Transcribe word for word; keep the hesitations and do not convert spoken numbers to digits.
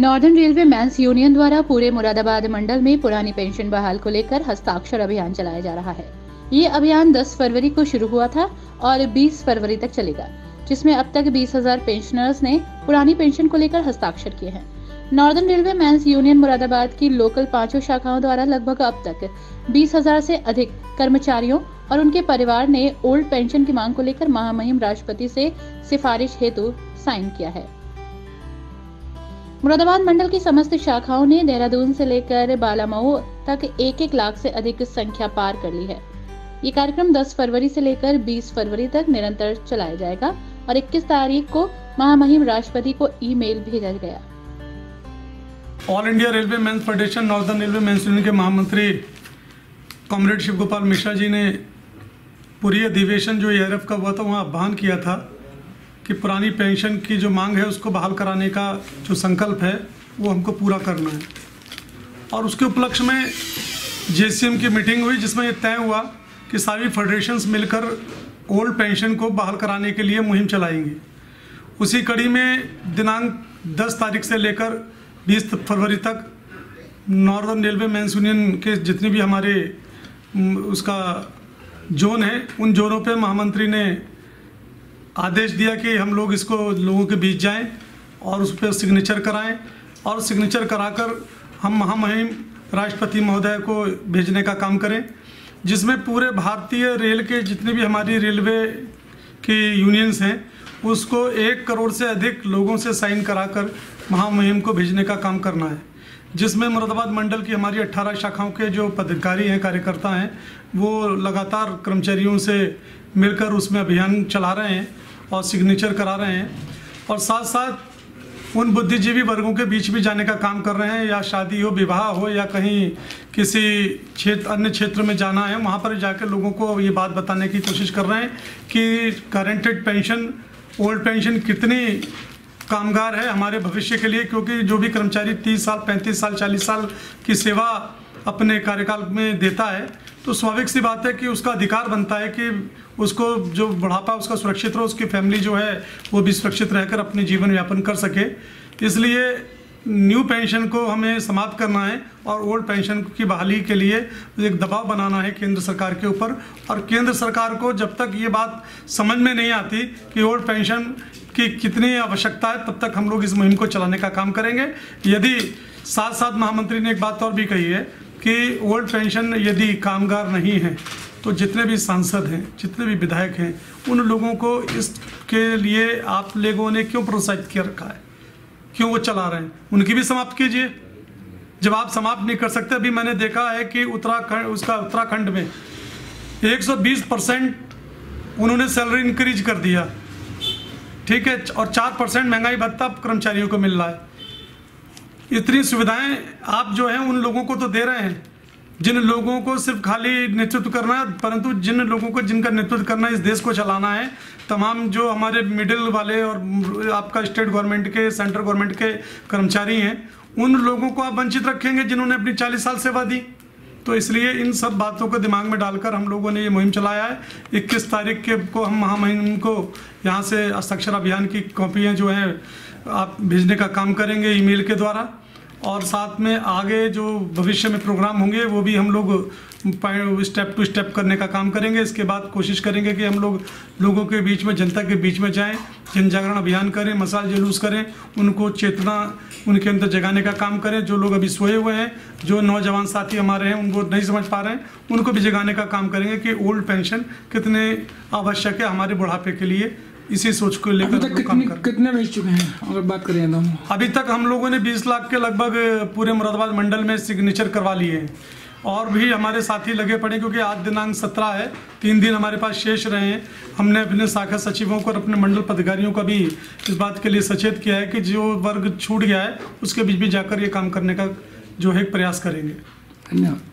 Northern railway men's union द्वारा पूरे मुरादाबाद मंडल में पुरानी पेंशन बहाल को लेकर हस्ताक्षर अभियान चलाया जा रहा है। ये अभियान दस फरवरी को शुरू हुआ था और बीस फरवरी तक चलेगा, जिसमें अब तक बीस हजार पेंशनर्स ने पुरानी पेंशन को लेकर हस्ताक्षर किए हैं। Northern railway men's union Moradabad की लोकल पांचों शाखाओं द्वारा लगभग अब तक बीस हजार से अधिक कर्मचारियों और उनके परिवार ने ओल्ड पेंशन की मांग को लेकर महामहिम राष्ट्रपति से सिफारिश हेतु साइन किया है। मुरादाबाद मंडल की समस्त शाखाओं ने देहरादून से लेकर बालामऊ तक एक एक लाख से अधिक संख्या पार कर ली है। ये कार्यक्रम दस फरवरी से लेकर बीस फरवरी तक निरंतर चलाया जाएगा और इक्कीस तारीख को महामहिम राष्ट्रपति को ईमेल भेजा गया। All India railway men's federation northern railway men's union के महामंत्री कॉमरेड शिव गोपाल मिश्रा जी ने पूरी अधिवेशन जो एआरएफ का हुआ था वहाँ आह्वान किया था कि पुरानी पेंशन की जो मांग है उसको बहाल कराने का जो संकल्प है वो हमको पूरा करना है। और उसके उपलक्ष्य में जेसीएम की मीटिंग हुई जिसमें ये तय हुआ कि सारी फेडरेशंस मिलकर ओल्ड पेंशन को बहाल कराने के लिए मुहिम चलाएंगे। उसी कड़ी में दिनांक दस तारीख से लेकर बीस फरवरी तक नॉर्दर्न रेलवे मेंस यूनियन के जितने भी हमारे उसका जोन है उन जोनों पे महामंत्री ने आदेश दिया कि हम लोग इसको लोगों के बीच जाएं और उस पर सिग्नेचर कराएं और सिग्नेचर कराकर हम महामहिम राष्ट्रपति महोदय को भेजने का काम करें, जिसमें पूरे भारतीय रेल के जितने भी हमारी रेलवे की यूनियंस हैं उसको एक करोड़ से अधिक लोगों से साइन कराकर महामहिम को भेजने का काम करना है, जिसमें मुरादाबाद मंडल की हमारी अट्ठारह शाखाओं के जो पदाधिकारी हैं, कार्यकर्ता हैं, वो लगातार कर्मचारियों से मिलकर उसमें अभियान चला रहे हैं और सिग्नेचर करा रहे हैं और साथ साथ उन बुद्धिजीवी वर्गों के बीच भी जाने का काम कर रहे हैं, या शादी हो, विवाह हो या कहीं किसी क्षेत्र अन्य क्षेत्र में जाना है, वहाँ पर जाकर लोगों को ये बात बताने की कोशिश कर रहे हैं कि गारंटेड पेंशन, ओल्ड पेंशन कितनी कामगार है हमारे भविष्य के लिए, क्योंकि जो भी कर्मचारी तीस साल, पैंतीस साल, चालीस साल की सेवा अपने कार्यकाल में देता है तो स्वाभाविक सी बात है कि उसका अधिकार बनता है कि उसको जो बुढ़ापा उसका सुरक्षित रहो, उसकी फैमिली जो है वो भी सुरक्षित रहकर अपने जीवन यापन कर सके। इसलिए न्यू पेंशन को हमें समाप्त करना है और ओल्ड पेंशन की बहाली के लिए एक दबाव बनाना है केंद्र सरकार के ऊपर। और केंद्र सरकार को जब तक ये बात समझ में नहीं आती कि ओल्ड पेंशन की कितनी आवश्यकता है तब तक हम लोग इस मुहिम को चलाने का काम करेंगे। यदि साथ साथ महामंत्री ने एक बात और भी कही है कि ओल्ड पेंशन यदि कामगार नहीं है तो जितने भी सांसद हैं, जितने भी विधायक हैं, उन लोगों को इसके लिए आप लोगों ने क्यों प्रोत्साहित किया रखा है, क्यों वो चला रहे हैं, उनकी भी समाप्त कीजिए। जब आप समाप्त नहीं कर सकते, अभी मैंने देखा है कि उत्तराखंड उसका उत्तराखंड में एक सौ बीस परसेंट उन्होंने सैलरी इंक्रीज कर दिया, ठीक है, और चार परसेंट महंगाई भत्ता कर्मचारियों को मिल रहा है। इतनी सुविधाएं आप जो हैं उन लोगों को तो दे रहे हैं जिन लोगों को सिर्फ खाली नेतृत्व करना है, परंतु जिन लोगों को जिनका नेतृत्व करना है, इस देश को चलाना है, तमाम जो हमारे मिडिल वाले और आपका स्टेट गवर्नमेंट के, सेंट्रल गवर्नमेंट के कर्मचारी हैं, उन लोगों को आप वंचित रखेंगे जिन्होंने अपनी चालीस साल सेवा दी। तो इसलिए इन सब बातों को दिमाग में डालकर हम लोगों ने ये मुहिम चलाया है। इक्कीस तारीख के को हम महामहिम को यहाँ से हस्ताक्षर अभियान की कॉपियाँ जो हैं आप भेजने का काम करेंगे ईमेल के द्वारा, और साथ में आगे जो भविष्य में प्रोग्राम होंगे वो भी हम लोग स्टेप टू स्टेप करने का काम करेंगे। इसके बाद कोशिश करेंगे कि हम लोग लोगों के बीच में, जनता के बीच में जाएं, जन जागरण अभियान करें, मसाल जुलूस करें, उनको चेतना उनके अंदर जगाने का काम करें। जो लोग अभी सोए हुए हैं, जो नौजवान साथी हमारे हैं उनको नहीं समझ पा रहे हैं, उनको भी जगाने का काम करेंगे कि ओल्ड पेंशन कितने आवश्यक है हमारे बुढ़ापे के लिए। इसी सोच को लेकर काम कर कितने भेज चुके हैं अगर बात करें तो अभी तक हम लोगों ने बीस लाख के लगभग पूरे मुरादाबाद मंडल में सिग्नेचर करवा लिए हैं और भी हमारे साथी लगे पड़े, क्योंकि आज दिनांक सत्रह है, तीन दिन हमारे पास शेष रहे हैं। हमने अपने शाखा सचिवों को और अपने मंडल पदाधिकारियों का भी इस बात के लिए सचेत किया है कि जो वर्ग छूट गया है उसके बीच भी जाकर ये काम करने का जो है प्रयास करेंगे। धन्यवाद।